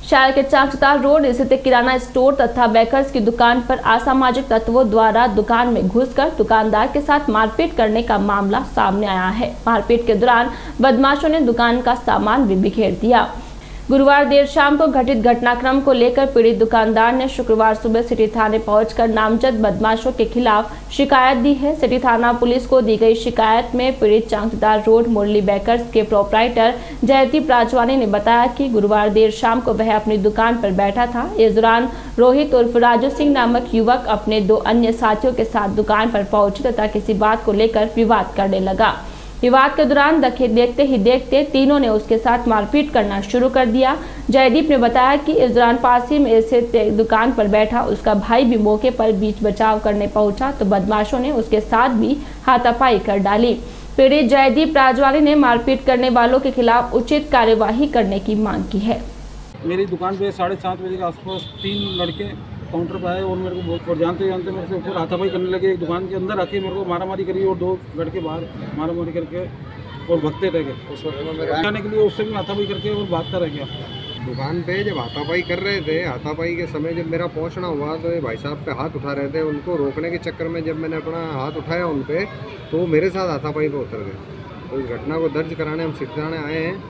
शहर के चाकचौताल रोड स्थित किराना स्टोर तथा बेकर्स की दुकान पर असामाजिक तत्वों द्वारा दुकान में घुसकर दुकानदार के साथ मारपीट करने का मामला सामने आया है। मारपीट के दौरान बदमाशों ने दुकान का सामान भी बिखेर दिया। गुरुवार देर शाम को घटित घटनाक्रम को लेकर पीड़ित दुकानदार ने शुक्रवार सुबह सिटी थाने पहुंचकर नामजद बदमाशों के खिलाफ शिकायत दी है। सिटी थाना पुलिस को दी गई शिकायत में पीड़ित चाकचौताल रोड मुरली बेकर्स के प्रोपराइटर जयदीप राजवानी ने बताया कि गुरुवार देर शाम को वह अपनी दुकान पर बैठा था। इस दौरान रोहित उर्फ राजू सिंह नामक युवक अपने 2 अन्य साथियों के साथ दुकान पर पहुंचे तथा किसी बात को लेकर विवाद करने लगा। विवाद के दौरान देखते ही देखते तीनों ने उसके साथ मारपीट करना शुरू कर दिया। जयदीप ने बताया कि इस दौरान पास ही में स्थित दुकान पर बैठा उसका भाई भी मौके पर बीच बचाव करने पहुंचा तो बदमाशों ने उसके साथ भी हाथापाई कर डाली। पीड़ित जयदीप राजवानी ने मारपीट करने वालों के खिलाफ उचित कार्यवाही करने की मांग की है। मेरी दुकान पे 7:30 बजे के आसपास 3 लड़के काउंटर पर आए और मेरे को बहुत जानते मेरे से ऊपर हाथापाई करने लगे। एक दुकान के अंदर आके मेरे को मारामारी करी और 2 लड़के बाहर मारामारी करके और भगते रह गए। उस वक्त मेरे जाने के लिए उससे भी हाथापाई करके और भागता रह गया। दुकान पे जब हाथापाई कर रहे थे, हाथापाई के समय जब मेरा पहुंचना हुआ तो ये भाई साहब पे हाथ उठा रहे थे। उनको रोकने के चक्कर में जब मैंने अपना हाथ उठाया उन पे तो मेरे साथ हाथापाई पे उतर गए। तो इस घटना को दर्ज कराने हम सिटी थाने आए हैं।